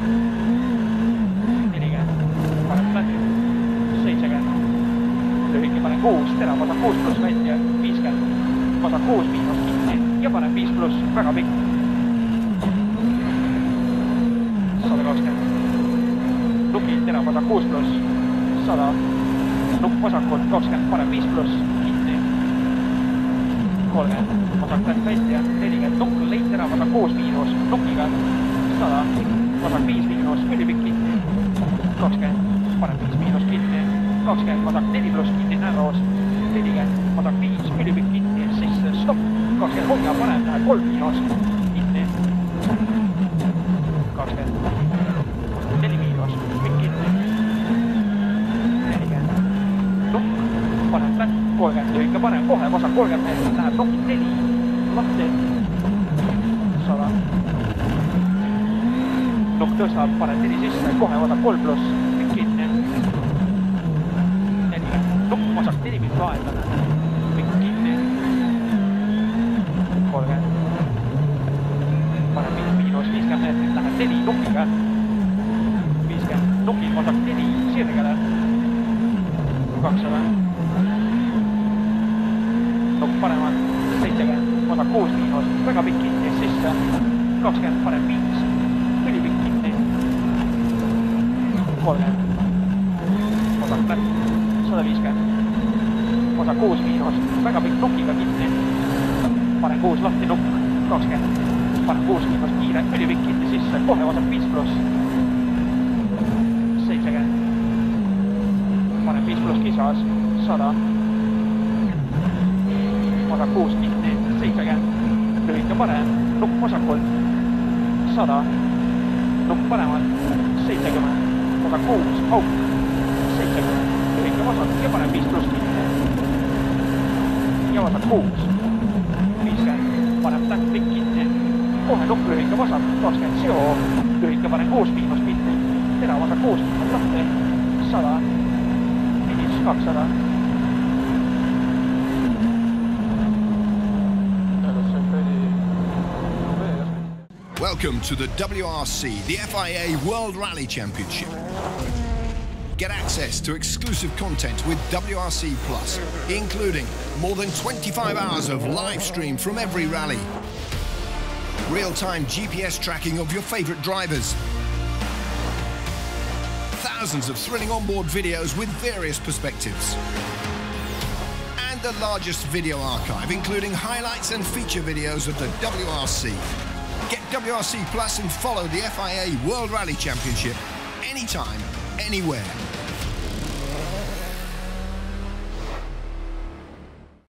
paneb läbi, 70, lühike paneb 6, terav osa 6 pluss välja, 50, osa 6 miinus kinni ja paneb 5 pluss, väga pikk. 120, nuki terav osa 6 pluss, 100, nukk vasakult 20, paneb 5 pluss, kinni, 30, osak läbi välja, 40, nukk leit terav osa 6 miinus, nukiga, 100, osak 5 miinus, ülipikk kinni, 20, paneb 5 miinus kinni, 20, osak 4 pluss kinni, näroos, 40, osak 5, ülipikk kinni, sisse, stopp, 20, hoia, paneb, läheb 3 miinus, kinni, 20, 4 miinus, pikk kinni, 40, nukk, paneb lätt, 30, lühike paneb, kohe, osak 30 meetrit, läheb nukk, 4, lahti, 100, nukk tõstab, paneb 4 sisse, kohe osak 3 pluss, pikk kinni, 40, nukk, osak 4 miinus vahendada, pikk kinni, 30, paneb miinus 50 meetrit, läheb 4 nukiga, 50, nuki, osak 4 sirgele, 200, nukk panevad, 70, osak 6 miinus, väga pikk kinni, sisse, 20, paneb 5, ülipikk kinni, 30, osak lätt, 150, osak 6 miinus, väga pikk nukiga kinni, panen 6 lahti, nukk, 20, panen 6 miinus kiire, ülipikk kinni sisse, kohe osak 5 pluss, 70, panen 5 pluss kisas, 100, osak 6 kinni, 70, lühike panem, nukk vasakult, 100, nukk panemal, 70, osak 6, auk, 70, lühike vasak ja panem 5 pluss kinni. Ja osak 6, 50, panem täht pikk kinni, kohe nukk lühike vasak, 20 seo, lühike panem 6 miinus kinni, terav osak 6 miinus lahti, 100, 200. Welcome to the WRC, the FIA World Rally Championship. Get access to exclusive content with WRC Plus, including more than 25 hours of live stream from every rally, real-time GPS tracking of your favorite drivers, thousands of thrilling onboard videos with various perspectives, and the largest video archive, including highlights and feature videos of the WRC. Get WRC Plus and follow the FIA World Rally Championship anytime, anywhere.